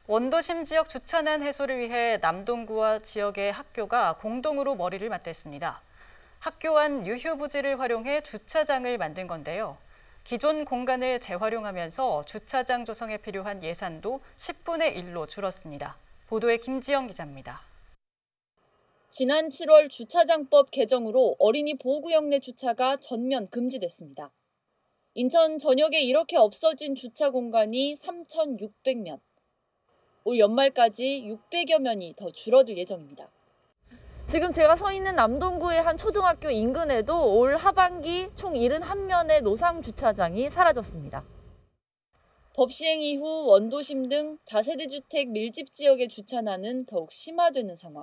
원도심 지역 주차난 해소를 위해 남동구와 지역의 학교가 공동으로 머리를 맞댔습니다. 학교 안 유휴 부지를 활용해 주차장을 만든 건데요. 기존 공간을 재활용하면서 주차장 조성에 필요한 예산도 10분의 1로 줄었습니다. 보도에 김지영 기자입니다. 지난 7월 주차장법 개정으로 어린이 보호구역 내 주차가 전면 금지됐습니다. 인천 전역에 이렇게 없어진 주차 공간이 3,600면. 올 연말까지 600여 면이 더 줄어들 예정입니다. 지금 제가 서 있는 남동구의 한 초등학교 인근에도 올 하반기 총 71면의 노상 주차장이 사라졌습니다. 법 시행 이후 원도심 등 다세대 주택 밀집 지역의 주차난은 더욱 심화되는 상황.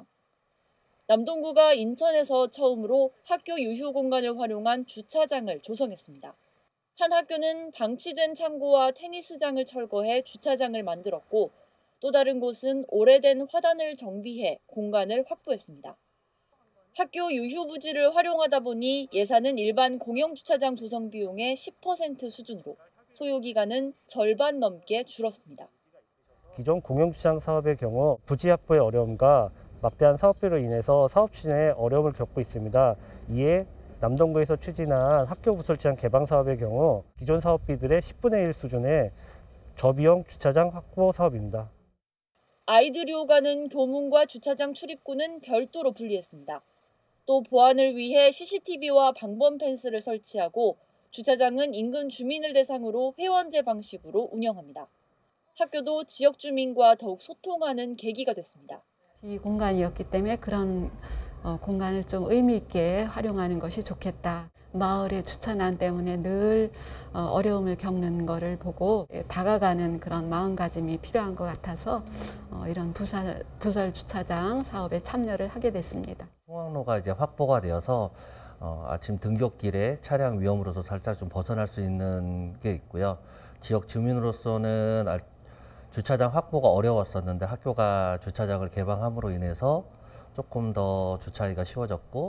남동구가 인천에서 처음으로 학교 유휴 공간을 활용한 주차장을 조성했습니다. 한 학교는 방치된 창고와 테니스장을 철거해 주차장을 만들었고 또 다른 곳은 오래된 화단을 정비해 공간을 확보했습니다. 학교 유휴 부지를 활용하다 보니 예산은 일반 공영주차장 조성 비용의 10% 수준으로 소요 기간은 절반 넘게 줄었습니다. 기존 공영주차장 사업의 경우 부지 확보의 어려움과 막대한 사업비로 인해서 사업 추진에 어려움을 겪고 있습니다. 이에 남동구에서 추진한 학교 부설주차장 개방 사업의 경우 기존 사업비들의 10분의 1 수준의 저비용 주차장 확보 사업입니다. 아이들이 오가는 교문과 주차장 출입구는 별도로 분리했습니다. 또 보안을 위해 CCTV와 방범 펜스를 설치하고 주차장은 인근 주민을 대상으로 회원제 방식으로 운영합니다. 학교도 지역 주민과 더욱 소통하는 계기가 됐습니다. 이 공간이었기 때문에 그런 공간을 좀 의미 있게 활용하는 것이 좋겠다. 마을의 주차난 때문에 늘 어려움을 겪는 것을 보고 다가가는 그런 마음가짐이 필요한 것 같아서 이런 부설 주차장 사업에 참여를 하게 됐습니다. 통학로가 이제 확보가 되어서 아침 등굣길에 차량 위험으로서 살짝 좀 벗어날 수 있는 게 있고요. 지역 주민으로서는 주차장 확보가 어려웠었는데 학교가 주차장을 개방함으로 인해서 조금 더 주차하기가 쉬워졌고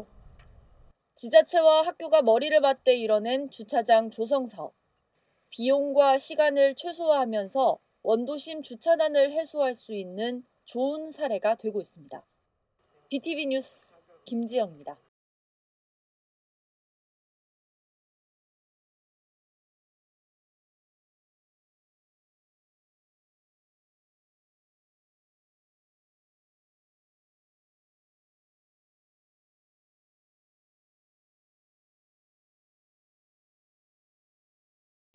지자체와 학교가 머리를 맞대 이뤄낸 주차장 조성 사업. 비용과 시간을 최소화하면서 원도심 주차난을 해소할 수 있는 좋은 사례가 되고 있습니다. BTV 뉴스 김지영입니다.